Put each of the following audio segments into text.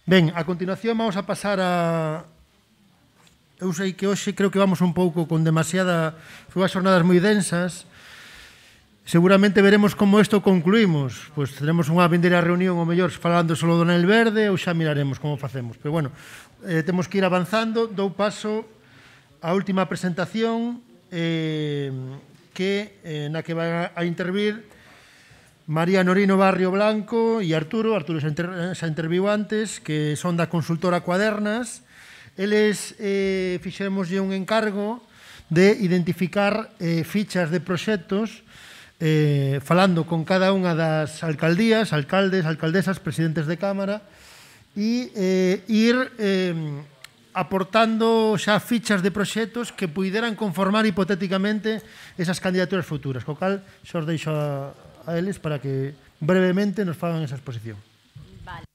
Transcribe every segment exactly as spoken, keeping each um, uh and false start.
Ben, a continuación vamos a pasar a... Eu sei que hoxe creo que vamos un pouco con demasiada... Foi as jornadas moi densas. Seguramente veremos como isto concluímos. Pois teremos unha vindeira reunión, ou mellor, falando solo do Nel Verde, ou xa miraremos como facemos. Pero, bueno, eh, temos que ir avanzando. Dou paso á última presentación eh, que, eh, na que vai a intervir María Norino Barrio Blanco e Arturo, Arturo xa, inter, xa interviu antes, que son da consultora Cuadernas. Eles eh, fixémoslle un encargo de identificar eh, fichas de proxectos eh, falando con cada unha das alcaldías, alcaldes, alcaldesas, presidentes de Cámara e eh, ir eh, aportando xa fichas de proxectos que puideran conformar hipotéticamente esas candidaturas futuras. Co cal, xa os deixo a a eles para que brevemente nos fagan esa exposición. Vale.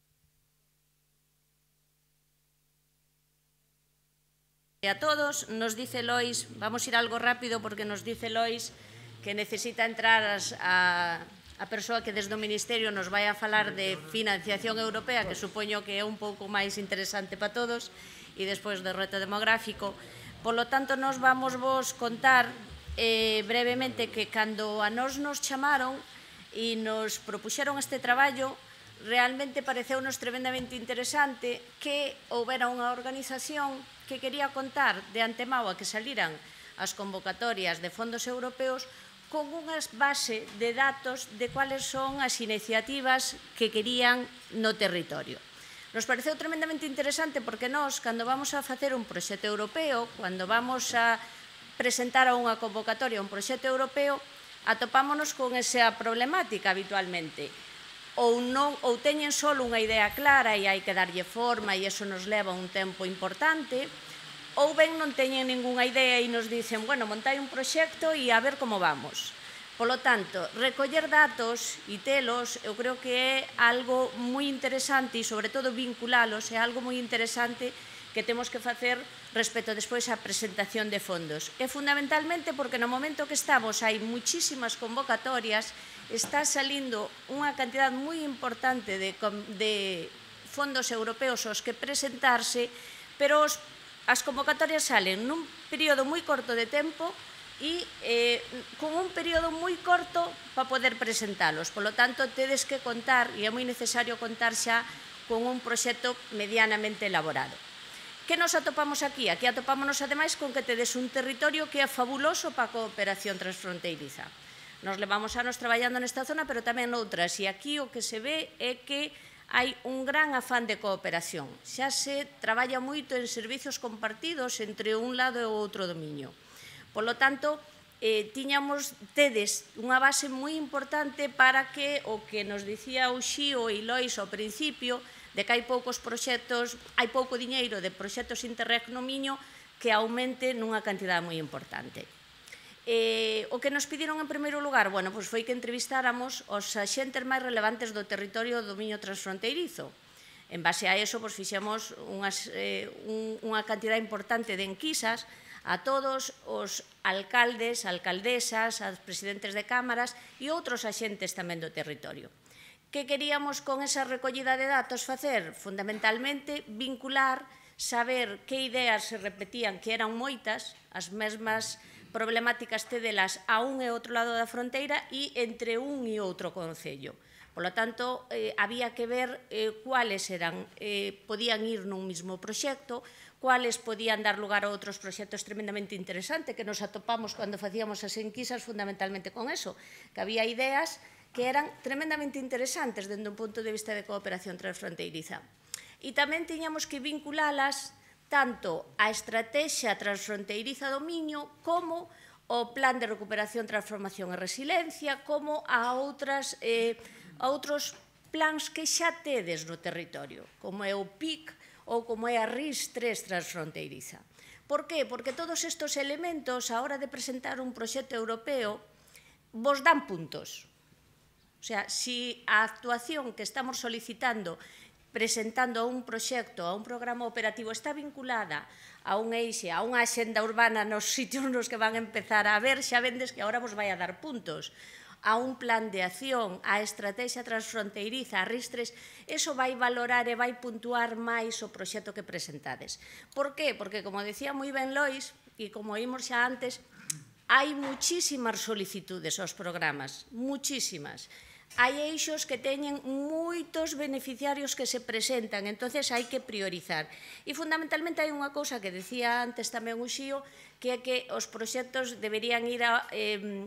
A todos, nos dice Lois, vamos a ir algo rápido porque nos dice Lois que necesita entrar as, a, a persoa que desde o Ministerio nos vai a falar de financiación europea, que supoño que é un pouco máis interesante para todos, e despois do reto demográfico. Por lo tanto, nos vamos vos contar eh, brevemente que cando a nos nos chamaron e nos propuxeron este traballo, realmente pareceunos tremendamente interesante que houbera unha organización que quería contar de antemao a que saliran as convocatorias de fondos europeos con unha base de datos de cuáles son as iniciativas que querían no territorio. Nos pareceu tremendamente interesante porque nós, cando vamos a facer un proxecto europeo, cando vamos a presentar a unha convocatoria un proxecto europeo, atopámonos con esa problemática habitualmente. Ou, non, ou teñen só unha idea clara e hai que darlle forma e iso nos leva un tempo importante, ou ben non teñen ningunha idea e nos dicen, bueno, montai un proxecto e a ver como vamos. Polo tanto, recoller datos e telos, eu creo que é algo moi interesante e, sobre todo, vinculalos, é algo moi interesante que temos que facer respecto despois á presentación de fondos. E fundamentalmente porque no momento que estamos hai muchísimas convocatorias, está salindo unha cantidad moi importante de, de fondos europeos aos que presentarse, pero os, as convocatorias salen nun período moi corto de tempo e eh, con un período moi corto para poder presentalos. Por lo tanto, tedes que contar, e é moi necesario contar xa con un proxecto medianamente elaborado. Que nos atopamos aquí? Aquí atopámonos ademais con que tedes un territorio que é fabuloso para a cooperación transfronteiriza. Nos levamos anos traballando nesta zona, pero tamén noutras, e aquí o que se ve é que hai un gran afán de cooperación. Xa se traballa moito en servizos compartidos entre un lado e o outro dominio. Por lo tanto, eh, tiñamos, tedes unha base moi importante para que o que nos dicía o Xío e Lois ao principio, de que hai poucos proxectos, hai pouco diñeiro de proxectos Interreg no Miño que aumente nunha cantidade moi importante. Eh, o que nos pediron en primeiro lugar, bueno, pois foi que entrevistáramos os axentes máis relevantes do territorio do Miño transfronteirizo. En base a eso, pois fixemos unhas, eh, un, unha cantidade importante de enquisas a todos os alcaldes, alcaldesas, aos presidentes de cámaras e outros axentes tamén do territorio. Que queríamos con esa recollida de datos facer? Fundamentalmente, vincular, saber que ideas se repetían, que eran moitas, as mesmas problemáticas tedelas a un e outro lado da fronteira e entre un e outro concello. Por lo tanto, eh, había que ver eh, cuáles eran, eh, podían ir nun mismo proxecto, cuáles podían dar lugar a outros proxectos tremendamente interesantes que nos atopamos cando facíamos as enquisas fundamentalmente con eso, que había ideas que eran tremendamente interesantes dende un punto de vista de cooperación transfronteiriza. E tamén tiñamos que vinculalas tanto á estrategia transfronteiriza do Miño como ao plan de recuperación, transformación e resiliencia, como a, outras, eh, a outros plans que xa tedes no territorio, como é o P I C ou como é a R I S tres transfronteiriza. Por que? Porque todos estes elementos, a hora de presentar un proxecto europeo, vos dan puntos. O sea, si a actuación que estamos solicitando, presentando a un proxecto, a un programa operativo, está vinculada a un eixe, a unha axenda urbana nos sitios nos que van a empezar a ver, xa vendes que agora vos vai a dar puntos. a un plan de acción, a estrategia transfronteiriza, a Ristres, eso vai valorar e vai puntuar máis o proxecto que presentades. Por qué? Porque, como decía moi ben Lois, e como oímos xa antes, hai muchísimas solicitudes aos programas, muchísimas. Hai eixos que teñen moitos beneficiarios que se presentan, entonces hai que priorizar. E fundamentalmente hai unha cousa que decía antes tamén o Xío, que é que os proxectos deberían ir a... Eh,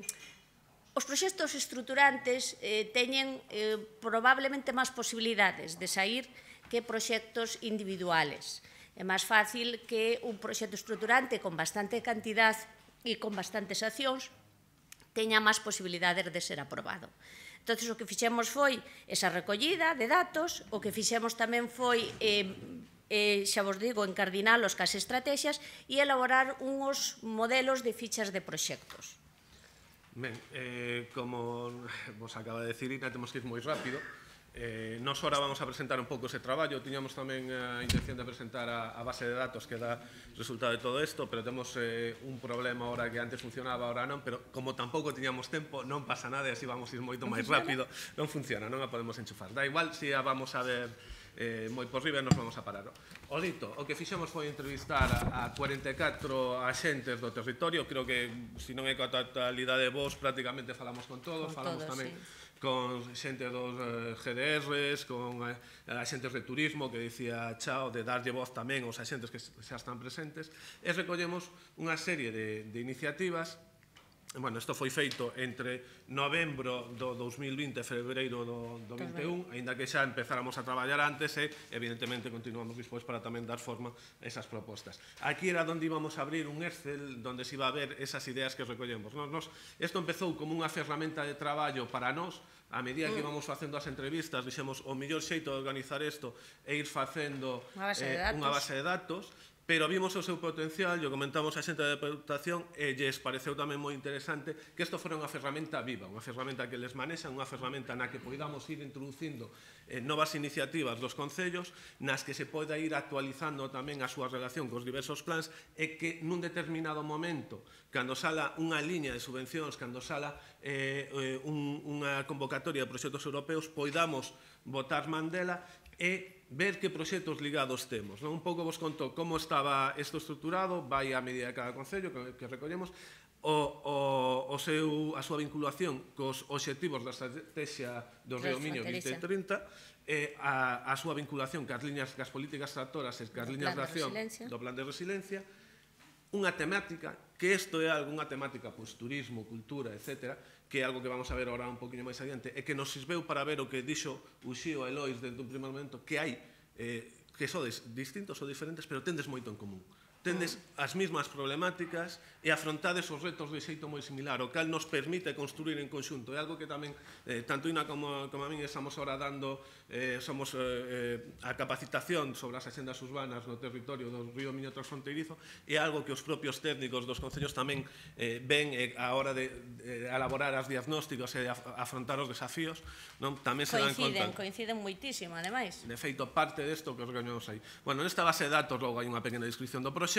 Os proxectos estruturantes eh, teñen eh, probablemente máis posibilidades de sair que proxectos individuales. É máis fácil que un proxecto estruturante con bastante cantidad e con bastantes accións teña máis posibilidades de ser aprobado. Entón, o que fixemos foi esa recollida de datos, o que fixemos tamén foi, eh, eh, xa vos digo, encardinalos cas estrategias e elaborar uns modelos de fichas de proxectos. Ben, eh, como vos acaba de decir, Ina, temos que ir moi rápido. Eh, nos ahora vamos a presentar un pouco ese traballo. Tiñamos tamén a intención de presentar a, a base de datos que dá resultado de todo isto, pero temos eh, un problema ahora que antes funcionaba, ahora non, pero como tampouco tiñamos tempo, non pasa nada e así vamos a ir moito máis rápido. Non funciona, non a podemos enchufar. Da igual se a vamos a ver eh, moi por riba, nos vamos a parar. O dito, o que fixemos foi entrevistar a, a cuarenta e catro axentes do territorio. Creo que, se non é coa totalidade de vos, prácticamente falamos con todos, con falamos todos, tamén sí, con xente dos eh, G D Rs, con eh, axentes de turismo, que dicía Chao, de darlle voz tamén aos axentes que xa están presentes, e recollemos unha serie de, de iniciativas. Bueno, isto foi feito entre novembro do dous mil vinte e febreiro do, do vinte e un, aínda que xa empezáramos a traballar antes e, evidentemente, continuamos despois para tamén dar forma a esas propostas. Aquí era onde íbamos a abrir un Excel onde se iba a ver esas ideas que recollemos. Nos, nos, isto empezou como unha ferramenta de traballo para nós. A medida que íbamos facendo as entrevistas, dixemos, o mellor xeito de organizar isto é ir facendo unha base de eh, datos, unha base de datos, pero vimos o seu potencial, e o comentamos a xente da Deputación, e lles pareceu tamén moi interesante que isto fora unha ferramenta viva, unha ferramenta que les manexan, unha ferramenta na que poidamos ir introducindo eh, novas iniciativas dos concellos, nas que se poida ir actualizando tamén a súa relación cos diversos plans, e que nun determinado momento, cando sala unha liña de subvencións, cando sala eh, un, unha convocatoria de proxectos europeos, poidamos botar man dela e ver que proxectos ligados temos. Un pouco vos conto como estaba isto estruturado, vai a medida de cada concello que, que recollemos, o, o, o seu, a súa vinculación cos obxectivos da estrategia do Río Miño vinte trinta, e a, a súa vinculación cas liñas, cas políticas tractoras e cas liñas de acción do plan de resiliencia, unha temática, que isto é algunha temática, pois, turismo, cultura, etcétera, que é algo que vamos a ver agora un poquinho máis adiante, e que nos sirveu para ver o que dixo o Xío e Lois desde un primeiro momento, que hai, eh, que sodes distintos ou diferentes, pero tendes moito en común. Tendes as mesmas problemáticas e afrontades os retos de xeito moi similar, o cal nos permite construir en conxunto. É algo que tamén, eh, tanto Ina como, como a min, estamos ahora dando, eh, somos eh, a capacitación sobre as axendas urbanas no territorio do Río Miño transfronteirizo, e algo que os propios técnicos dos concellos tamén eh, ven eh, a hora de, de elaborar as diagnósticos e de afrontar os desafíos, non? Tamén se dan conta. Coinciden, coinciden moitísimo, ademais. De feito, parte desto que os gañamos aí. Bueno, nesta base de datos logo hai unha pequena descripción do proxecto,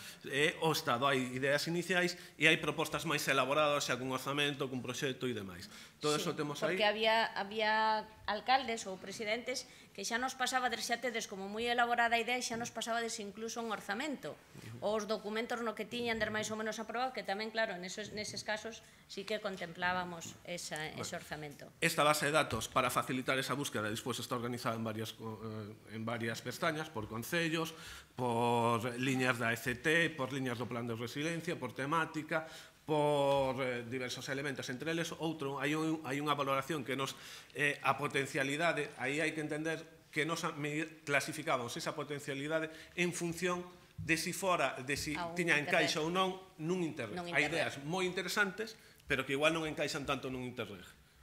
e o Estado hai ideas iniciais e hai propostas máis elaboradas xa cun orzamento, cun proxecto e demais. Todo sí, eso temos aí. Porque había, había alcaldes ou presidentes que xa nos pasabades, xa tedes como moi elaborada a idea, e xa nos pasabades incluso un orzamento. Ou os documentos no que tiñan der máis ou menos aprobado, que tamén, claro, neses, neses casos sí que contemplábamos esa, ese orzamento. Esta base de datos, para facilitar esa búsqueda, despois está organizada en varias, en varias pestañas, por concellos, por liñas da E C T, por liñas do plan de resiliencia, por temática, por eh, diversos elementos, entre eles outro, hai, un, hai unha valoración que nos, eh, a potencialidade, aí hai que entender que nos clasificábamos esa potencialidade en función de si fora, de si tiña encaixa ou non nun Interreg. Hai ideas moi interesantes, pero que igual non encaixan tanto nun Interreg.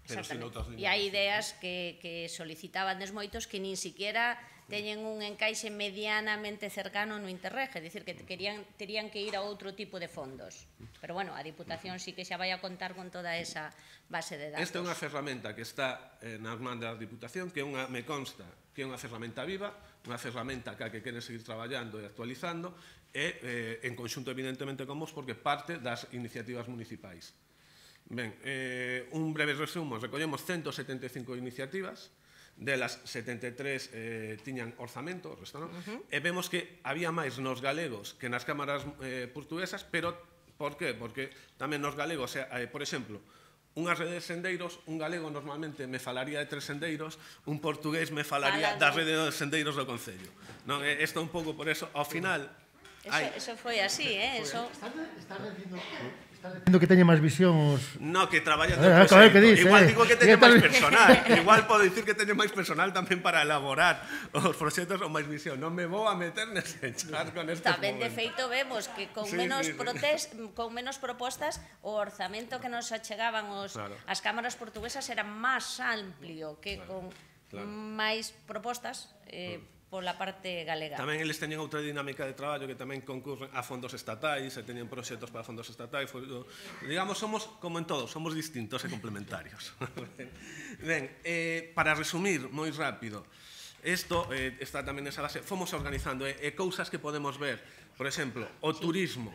E hai ideas que, que solicitaban des moitos que nin siquiera teñen un encaixe medianamente cercano no Interreg, é dicir, que querían, terían que ir a outro tipo de fondos. Pero, bueno, a Diputación sí que xa vai a contar con toda esa base de datos. Esta é unha ferramenta que está eh, nas mans da Diputación, que é unha, me consta que é unha ferramenta viva, unha ferramenta que queren seguir traballando e actualizando, e eh, en conxunto, evidentemente, con vos, porque parte das iniciativas municipais. Ben, eh, un breve resumo, recollemos ciento setenta e cinco iniciativas, delas setenta e tres eh, tiñan orzamento, o resto non, uh-huh. e vemos que había máis nos galegos que nas cámaras eh, portuguesas, pero por qué? Porque tamén nos galegos, eh, por exemplo, unha rede de sendeiros, un galego normalmente me falaría de tres sendeiros, un portugués me falaría da rede de sendeiros do Concello. Non, isto un pouco por eso, ao final... Eso, hai... eso foi así, eh? Eso... Estás dicindo... Dicindo que teñe máis visión os... No, que traballa no proxecto. Que dice, igual eh? digo que teñe máis personal. Igual podo dicir que teñe máis personal tamén para elaborar os proxectos ou máis visión. Non me vou a meter nese charco nestes Tamén, de momentos. feito, vemos que con, Sí, menos sí, sí. protes, con menos propostas o orzamento que nos achegaban os, Claro. as cámaras portuguesas era máis amplio que con claro. máis propostas eh, pola parte galega. Tamén eles teñen outra dinámica de traballo que tamén concurren a fondos estatais e teñen proxectos para fondos estatais. Digamos, somos, como en todo, somos distintos e complementarios. Ben, eh, para resumir moi rápido, isto eh, está tamén nesa base, fomos organizando e eh, eh, cousas que podemos ver, por exemplo, o turismo.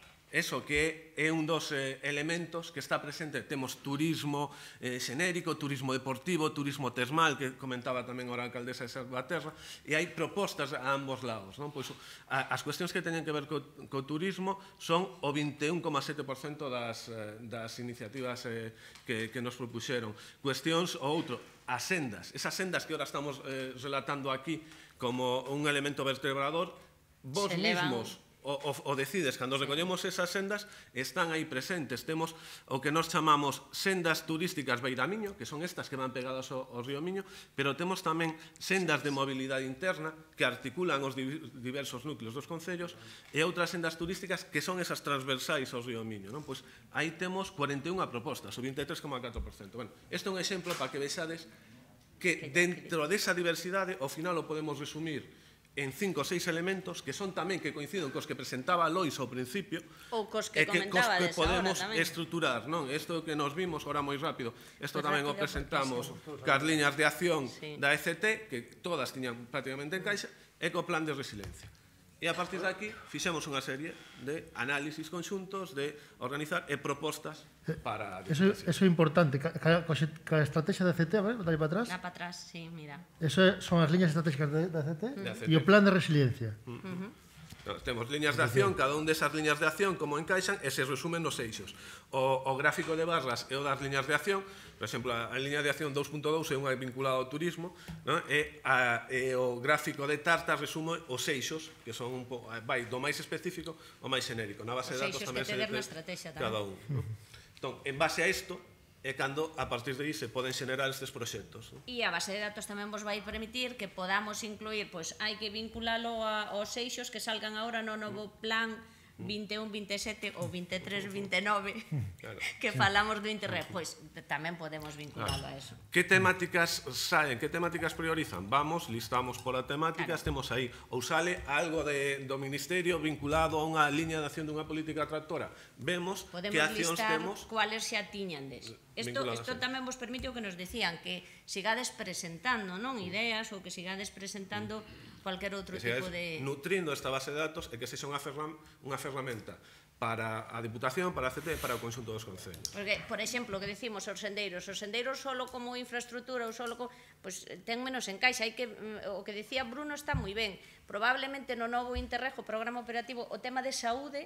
Eso que é un dos eh, elementos que está presente. Temos turismo eh, xenérico, turismo deportivo, turismo termal, que comentaba tamén a alcaldesa de Salvaterra, e hai propostas a ambos lados. Non? Pois, a, as cuestións que teñen que ver co, co turismo son o vinte e un coma sete por cento das, eh, das iniciativas eh, que, que nos propuxeron. Cuestións o outro, as sendas. Esas sendas que ahora estamos eh, relatando aquí como un elemento vertebrador, vos mismos O, o, o decides, cando recollemos esas sendas están aí presentes, temos o que nos chamamos sendas turísticas Beiramiño, que son estas que van pegadas ao, ao río Miño, pero temos tamén sendas de mobilidade interna que articulan os diversos núcleos dos concellos e outras sendas turísticas que son esas transversais ao río Miño, non? Pois aí temos cuarenta e unha propostas, o vinte e tres coma catro por cento. Bueno, este é un exemplo para que vexades que dentro desa diversidade, ao final o podemos resumir en cinco ou seis elementos que son tamén que coinciden cos que presentaba Lois ao principio ou cos que e que, cos comentaba que podemos tamén estruturar, non? Isto que nos vimos ahora moi rápido, isto Pues tamén o rápido, presentamos porque cas liñas de acción sí. da E C T, que todas tiñan prácticamente en caixa, e co plan de resiliencia. E a partir de aquí fixemos unha serie de análisis conxuntos, de organizar e propostas para a Eso, eso é importante. Ca, ca, ca estrategia da C T, a ver, dale para atrás. Dá para atrás, sí, mira. Eso son as liñas estratégicas da C T De e o plan de resiliencia. Uh -huh. No, temos liñas de acción, cada un desas liñas de acción como encaixan e se resumen nos eixos. O, o gráfico de barras é o das liñas de acción, por exemplo, a, a liña de acción dous punto dous é unha vinculada ao turismo, non? E, a, e o gráfico de tarta resume os eixos, que son un pouco, vai do máis específico ao máis xenérico. Na base de datos tamén se dice cada un. Non? Entón, en base a isto, é cando, a partir de aí, se poden xenerar estes proxectos. E a base de datos tamén vos vai permitir que podamos incluir, pois hai que vinculalo aos eixos que salgan agora no novo plan vinte e un, vinte e sete ou vinte e tres, vinte e nove claro. Que falamos do Interreg, pois tamén podemos vincularlo claro. a eso. Que temáticas saen, que temáticas priorizan? Vamos, listamos por a temáticas, claro. Temos aí, ou sale algo de, do Ministerio vinculado a unha liña de acción dunha política tractora. Vemos podemos que accións temos... Podemos listar cuáles xa tiñandes. Isto, isto tamén vos permite o que nos decían, que sigades presentando non ideas ou que sigades presentando cualquier outro tipo de... Nutrindo esta base de datos e que sexa unha, ferram, unha ferramenta para a Diputación, para a C T e para o conxunto dos concellos. Porque, por exemplo, que decimos os sendeiros, os sendeiros solo como infraestructura ou solo como... Pois ten menos encaixa, hai que, o que decía Bruno está moi ben. Probablemente no novo Interreg, o programa operativo, o tema de saúde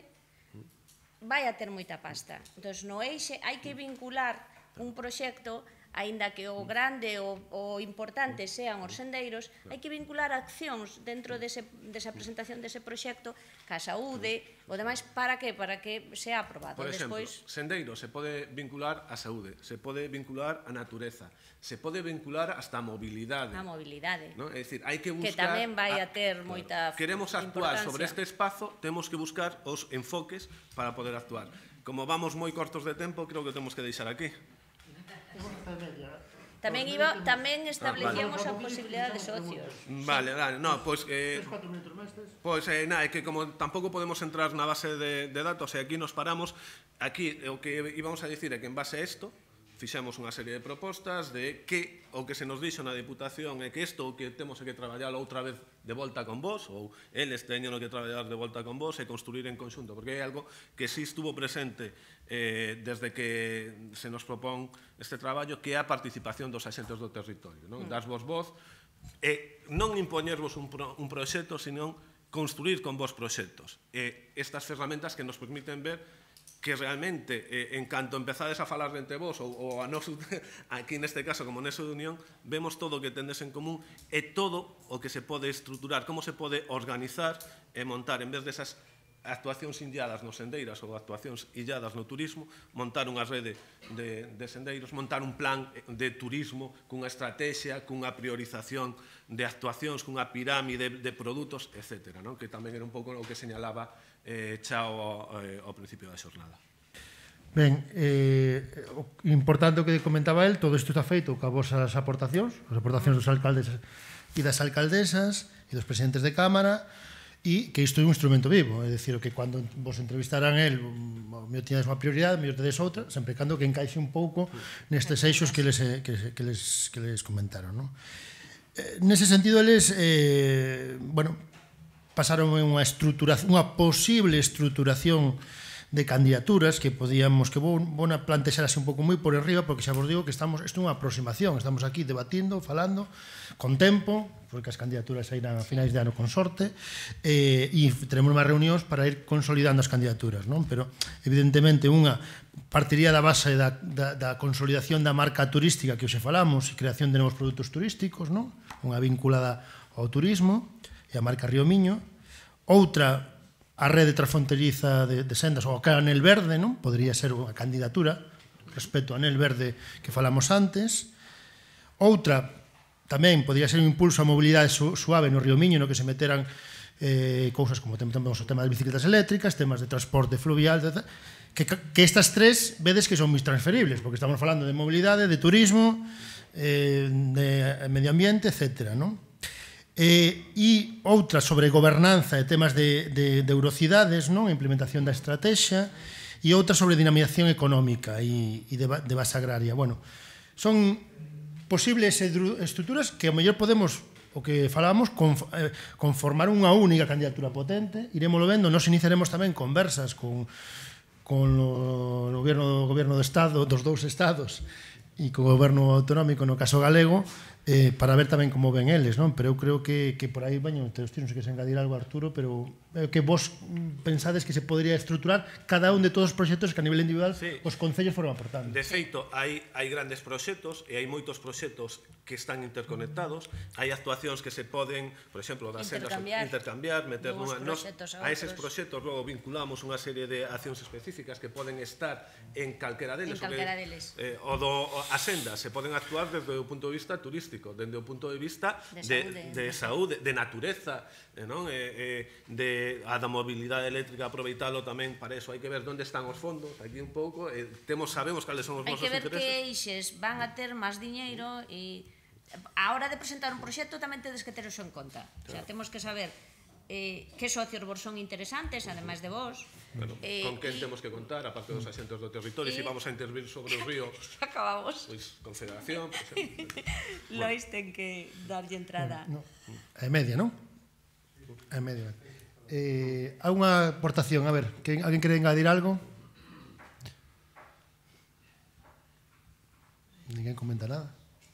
vai a ter moita pasta. Entón, no eixe hai que vincular un proxecto, aínda que o grande o, o importante sean os sendeiros, hai que vincular accións dentro dese, desa presentación dese proxecto ca saúde, o demais, para que? Para que sea aprobado. Por exemplo, Despois... sendeiro se pode vincular a saúde, se pode vincular a natureza, se pode vincular hasta a mobilidade. A mobilidade. ¿No? É dicir, hai que buscar... Que tamén vai a ter a, moita claro, queremos actuar sobre este espazo, temos que buscar os enfoques para poder actuar. Como vamos moi cortos de tempo, creo que temos que deixar aquí. Tamén iba, tamén establecíamos a posibilidade de socios. Vale, vale, no, pois eh pois eh nada, é que como tampouco podemos entrar na base de de datos e aquí nos paramos, aquí o que íbamos a dicir é que en base a isto fixemos unha serie de propostas de que o que se nos dixo na Diputación é que isto o que temos é que traballar outra vez de volta con vos, ou eles teñen que traballar de volta con vos e construir en conxunto, porque é algo que si estuvo presente eh, desde que se nos propón este traballo, que é a participación dos axentes do territorio, non? Das vos voz, e non impoñervos un, pro, un proxecto, senón construir con vos proxectos. E estas ferramentas que nos permiten ver que realmente, eh, en canto empezades a falar de entre vos, ou, ou a nos, aquí neste caso, como Nexo de Unión, vemos todo o que tendes en común e todo o que se pode estruturar, como se pode organizar e montar, en vez desas actuacións illadas nos sendeiras ou actuacións illadas no turismo, montar unha rede de, de sendeiros, montar un plan de turismo cunha estrategia, cunha priorización de actuacións, cunha pirámide de produtos, etcétera, non? Que tamén era un pouco o que señalaba eh, Chao eh, ao principio da xornada. Ben, eh, o importante o que comentaba el, todo isto está feito ca vosas aportacións, as aportacións dos alcaldes e das alcaldesas e dos presidentes de Cámara, e que isto é un instrumento vivo, é dicir, que cando vos entrevistaran el, o mellor tiñades unha prioridade, o mellor tedes outra, sempre cando que encaixe un pouco nestes eixos que les, que, que les, que les comentaron, non? Eh, nese sentido, eles, eh, bueno, pasaron unha estruturación, unha posible estruturación de candidaturas que podíamos, que vou, vou a plantexar así un pouco moi por arriba, porque xa vos digo que estamos, isto é unha aproximación, estamos aquí debatindo, falando, con tempo, porque as candidaturas sairán a finais de ano con sorte, eh, e teremos máis reunións para ir consolidando as candidaturas, non? Pero, evidentemente, unha partiría da base da, da, da consolidación da marca turística que hoxe falamos e creación de novos produtos turísticos, non? Unha vinculada ao turismo e a marca Río Miño. Outra, a rede transfronteriza de, de sendas, ou a Anel Verde, non? Podría ser unha candidatura respecto ao Anel Verde que falamos antes. Outra, tamén, podría ser un impulso á mobilidade su, suave no Río Miño, no que se meteran eh, cousas como temos o tema das bicicletas eléctricas, temas de transporte fluvial, etcétera, que, que estas tres vedes que son moi transferibles, porque estamos falando de mobilidade, de turismo, eh, de medio ambiente, etcétera, non? Eh, e outra sobre gobernanza e temas de, de, de eurocidades, non? A implementación da estrategia, e outra sobre dinamización económica e, e de, de base agraria. Bueno, son posibles estruturas que ao mellor podemos, o que falábamos, conformar unha única candidatura potente. Iremoslo vendo, nos iniciaremos tamén conversas con, con o goberno, o goberno do Estado, dos dous Estados, e co goberno autonómico, no caso galego, eh, para ver tamén como ven eles, non? Pero eu creo que, que por aí, baño, te os tiros que se engadir algo, Arturo, pero eh, que vos pensades que se podría estruturar cada un de todos os proxectos que a nivel individual sí. Os concellos foron aportando. De feito, hai, hai grandes proxectos e hai moitos proxectos que están interconectados, hai actuacións que se poden, por exemplo, das sendas intercambiar, meter nunha, nos, a, a eses proxectos logo vinculamos unha serie de accións específicas que poden estar en calquera deles, en calquera deles. Eh, o do as sendas se poden actuar desde o punto de vista turístico, desde o punto de vista de, de, de saúde, de natureza, eh, non? Eh, eh, de a da mobilidade eléctrica, aproveitalo tamén para eso. Hai que ver onde están os fondos, aquí un pouco, eh, temos, sabemos cales son os nosos intereses. Hai que ver que eixes van a ter máis diñeiro e a hora de presentar un proxecto tamén tedes que ter eso en conta. O sea, temos que saber eh, que socios vos son interesantes, ademais de vos. Bueno, eh, con quen temos que contar, aparte dos axentes do territorio, e... se si vamos a intervir sobre o río, acabamos. Pois, Confederación, por exemplo. Lois ten que darlle entrada. No, é media, non? É media. Eh, hai unha aportación, a ver, que alguén quere engadir algo? Ninguén comenta nada.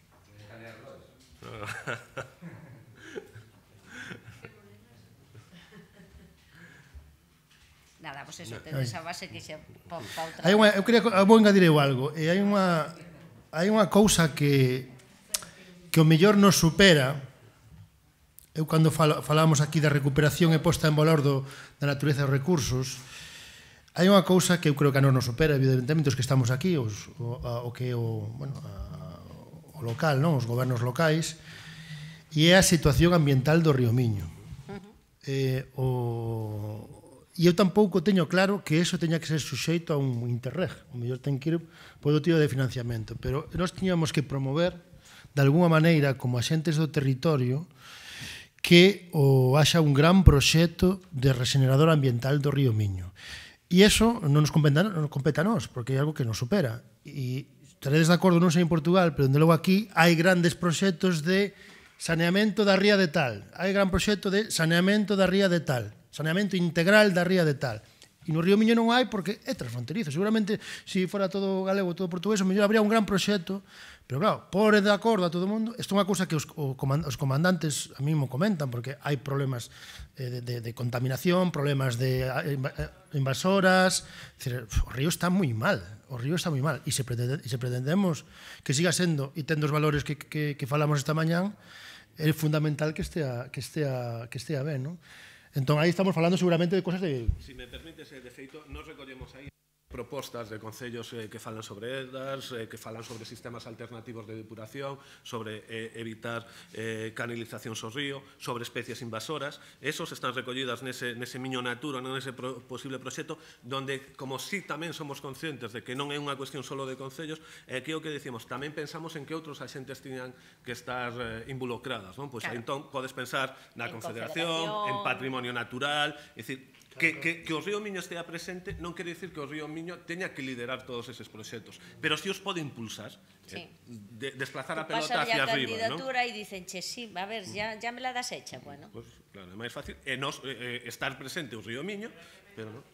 Nada, pois pues eso, tedes a base que xa pa, pa outra. Hai unha, eu quería, vou engadir eu algo, e hai unha hai unha cousa que que o mellor nos supera. Eu cando falo, falamos aquí da recuperación e posta en valor do, da natureza dos recursos, hai unha cousa que eu creo que a non nos supera, evidentemente, os que estamos aquí, os, o, a, o que o, bueno, a, o local, non? Os gobernos locais, e é a situación ambiental do Río Miño. Eh, o, e eu tampouco teño claro que eso teña que ser suxeito a un Interreg. O mellor ten que ir por o tío de financiamento, pero nós tiñamos que promover, de alguma maneira, como axentes do territorio, que o haxa un gran proxecto de regenerador ambiental do Río Miño. E iso non nos compete, non nos compete a nós, porque é algo que nos supera. E estaredes de acordo, non sei en Portugal, pero dende logo aquí hai grandes proxectos de saneamento da ría de tal, hai gran proxecto de saneamento da ría de tal, saneamento integral da ría de tal. E no Río Miño non hai porque é transfronterizo. Seguramente, se fora todo galego, todo portugués, o mellor habría un gran proxecto, pero claro, por de acordo a todo o mundo, isto é unha cousa que os, os comandantes a mí me comentan, porque hai problemas de, de, de contaminación, problemas de invasoras, decir, o río está moi mal, o río está moi mal, e se, pretende, e se pretendemos que siga sendo, e tendo os valores que, que, que falamos esta mañán, é fundamental que estea, que estea, que estea ben, non? Entón, aí estamos falando seguramente de cosas de... Si me permites, de feito, nos recollemos aí propostas de concellos eh, que falan sobre edas, eh, que falan sobre sistemas alternativos de depuración, sobre eh, evitar eh, canalizacións ao río, sobre especies invasoras. Esos están recollidas nese, nese miño natura, nese pro, posible proxecto, donde, como si tamén somos conscientes de que non é unha cuestión solo de concellos, é que o que decimos, tamén pensamos en que outros axentes tiñan que estar eh, involucradas, non? Pois claro. Entón, podes pensar na en confederación, confederación, en patrimonio natural, é dicir, Que, que, que o Río Miño estea presente non quere dicir que o Río Miño teña que liderar todos eses proxectos, pero si os pode impulsar, sí. eh, de, desplazar a pelota hacia arriba, ¿no? Candidatura e dicen, che, sí, a ver, ya, ya me la das hecha, bueno. Pues, claro, é máis fácil e nos, eh, estar presente o Río Miño, pero non.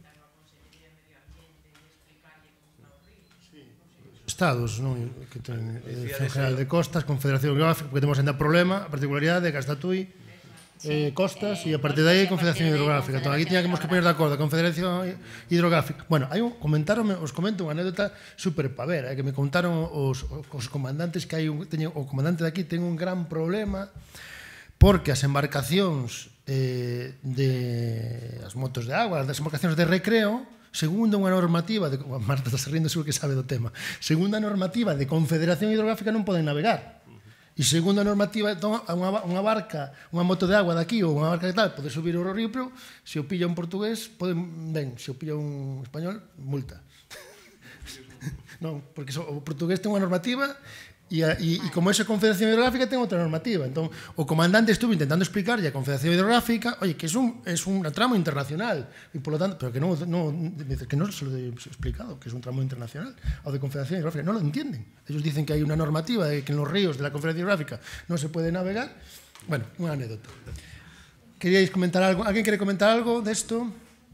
Estados, non? Que ten Dirección General de Costas, Confederación Hidrográfica, porque temos ainda problema, a particularidade de Castatui, Eh, Costas, e a partir de aí Confederación Hidrográfica. Entón, aquí tiñamos que poner de acordo a Confederación Hidrográfica. Bueno, hai un, comentaron, os comento unha anécdota super pavera, eh, que me contaron os, os comandantes que hai un, teñen, o comandante de aquí ten un gran problema porque as embarcacións eh, de as motos de agua, as embarcacións de recreo, segundo unha normativa de, Marta está rindo, seguro que sabe do tema, segundo a normativa de Confederación Hidrográfica non poden navegar. E segundo a normativa, entón, unha, unha barca, unha moto de agua daqui ou unha barca de tal, pode subir o río, pero se o pilla un portugués, pode, ben, se o pilla un español, multa. Non, porque so, o portugués ten unha normativa e, a, e, e como esa Confederación Hidrográfica ten outra normativa. Entón, o comandante estuvo intentando explicarlle a Confederación Hidrográfica, oye, que é un, es un tramo internacional, e polo tanto, pero que non, no, que non se lo he explicado, que es un tramo internacional, ao de Confederación Hidrográfica, non lo entienden. Ellos dicen que hai unha normativa de que en los ríos de la Confederación Hidrográfica non se puede navegar. Bueno, unha anécdota. Queríais comentar algo? Alguén quere comentar algo desto?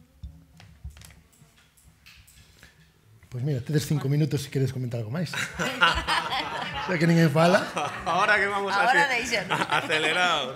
Pois pues mira, tedes cinco minutos se queres comentar algo máis. Xa que ninguén fala. Ahora que vamos Ahora así, acelerados.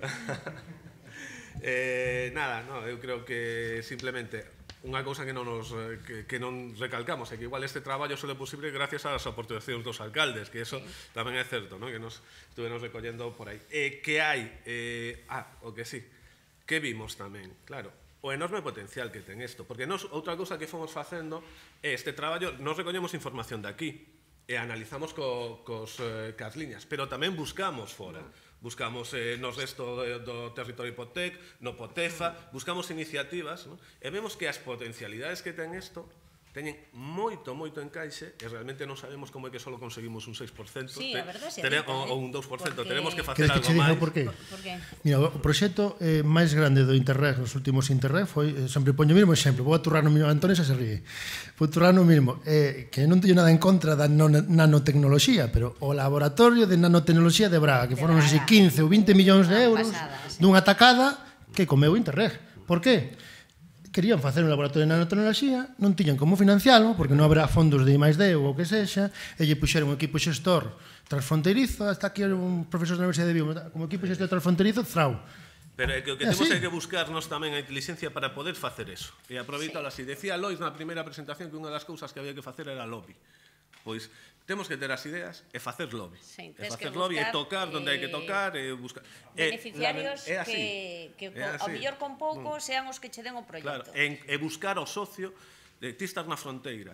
eh, nada, no, eu creo que simplemente unha cousa que non nos que, que non recalcamos é que igual este traballo só é posible gracias ás aportacións dos alcaldes, que eso sí. Tamén é certo, ¿no? Que nos estuvemos recollendo por aí. Eh, que hai, eh, ah, o que sí, que vimos tamén, claro, o enorme potencial que ten isto, porque nos, outra cousa que fomos facendo é este traballo, nos recollemos información de aquí e analizamos co, cos, eh, cas liñas, pero tamén buscamos fora. Buscamos eh, nos resto do, do territorio Hipotec, no Potefa, buscamos iniciativas, ¿no? E vemos que as potencialidades que ten isto teñen moito, moito encaixe e realmente non sabemos como é que só conseguimos un seis por cento sí, a verdade, Tene, rica, ou, eh? ou un dous por cento. Porque... Tenemos que facer algo algo máis. Por qué? Por, por qué? Mira, o proxecto eh, máis grande do Interreg, nos últimos Interreg, foi, eh, sempre poño o mesmo exemplo, vou aturrar no mesmo, Antonio xa se ríe, vou aturrar no mesmo, eh, que non teño nada en contra da nanotecnoloxía, pero o laboratorio de nanotecnoloxía de Braga, que foron, non sei, quince ou vinte millóns de euros dunha tacada que comeu Interreg. Por qué? Querían facer un laboratorio de nanotecnoloxía, non tiñan como financialo, porque non habrá fondos de I máis D ou o que sexa, e lle puxeron un equipo xestor transfronterizo, hasta aquí un profesor da Universidade de Vigo, como equipo xestor transfronterizo, frau. Pero é que o que temos é que buscarnos tamén a inteligencia para poder facer eso. E aproveitalo así. Decía Lois na primeira presentación que unha das cousas que había que facer era lobby. Pois temos que ter as ideas e facer lobby. Sí, e facer lobby e tocar onde hai que tocar e buscar beneficiarios eh, que, que é ao mellor con pouco mm. sean os que che den o proxecto. Claro, e, e buscar o socio de ti estás na fronteira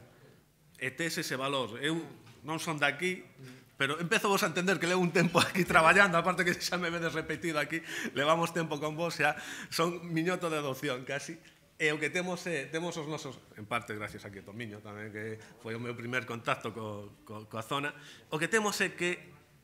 e tes ese valor. Eu non son daqui, pero empezo vos a entender que levo un tempo aquí traballando, aparte que xa me vedes repetido aquí, levamos tempo con vos, xa son miñoto de adopción casi. E o que temos é, temos os nosos, en parte gracias a que Tomiño tamén, que foi o meu primer contacto co, co, coa zona, o que temos é que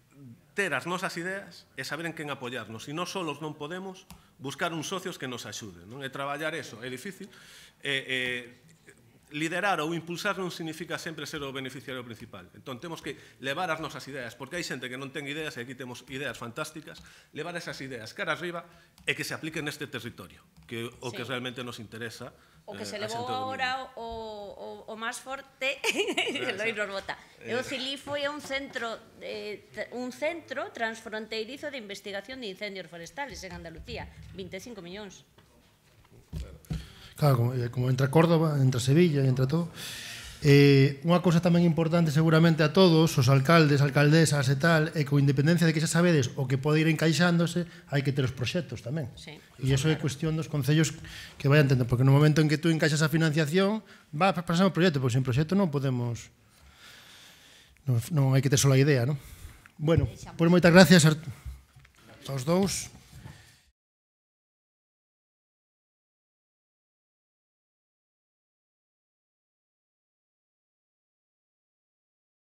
ter as nosas ideas e saber en quen apoiarnos. E non solos non podemos buscar uns socios que nos axuden, non? E traballar eso é difícil. E, e, liderar ou impulsar non significa sempre ser o beneficiario principal. Entón, temos que levar as nosas ideas, porque hai xente que non ten ideas, e aquí temos ideas fantásticas, levar esas ideas cara arriba e que se apliquen neste territorio, que o que realmente nos interesa. O que se levou agora o, o, o máis forte, Lois nos bota. E o CILI foi un centro, eh, un centro transfronteirizo de investigación de incendios forestales en Andalucía, vinte e cinco millóns. Claro, como, como entre Córdoba, entre Sevilla e entre todo. Eh, unha cousa tamén importante seguramente a todos, os alcaldes, alcaldesas e tal, é que con independencia de que xa sabedes o que pode ir encaixándose, hai que ter os proxectos tamén. Sí, e iso claro. É cuestión dos concellos que vayan tendo, porque no momento en que tú encaixas a financiación, va a pasar o proxecto, porque sin proxecto non podemos... Non, non hai que ter só a idea, non? Bueno, pois moitas gracias aos dous.